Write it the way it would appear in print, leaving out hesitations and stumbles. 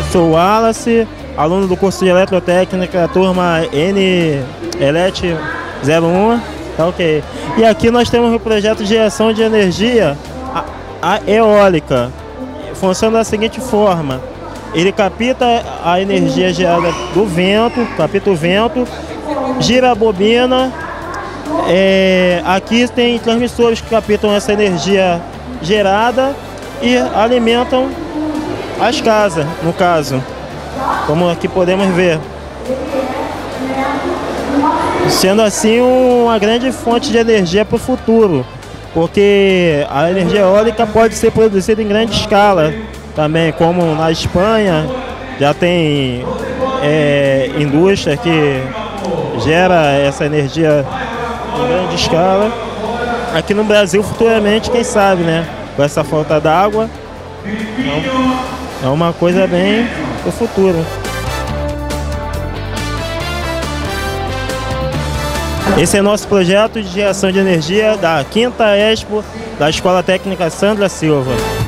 Sou o Wallace, aluno do curso de Eletrotécnica, turma NELET 01, tá ok. E aqui nós temos o projeto de geração de energia eólica. Funciona da seguinte forma: ele capta a energia gerada do vento, capta o vento, gira a bobina. Aqui tem transmissores que captam essa energia gerada e alimentam as casas, no caso, como aqui podemos ver. Sendo assim uma grande fonte de energia para o futuro, porque a energia eólica pode ser produzida em grande escala também, como na Espanha já tem indústria que gera essa energia em grande escala. Aqui no Brasil, futuramente, quem sabe, né? Com essa falta d'água, é uma coisa bem pro futuro. Esse é nosso projeto de geração de energia da 5ª Expo da Escola Técnica Sandra Silva.